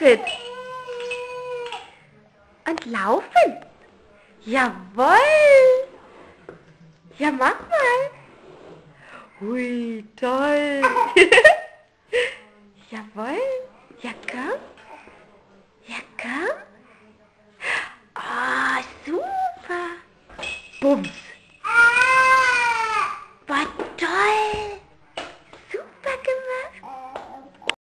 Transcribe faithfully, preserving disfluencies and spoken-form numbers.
Fit. Und laufen. Jawohl. Ja, mach mal. Hui, toll. Jawohl. Ja, komm. Ja, komm. Oh, super. Bums.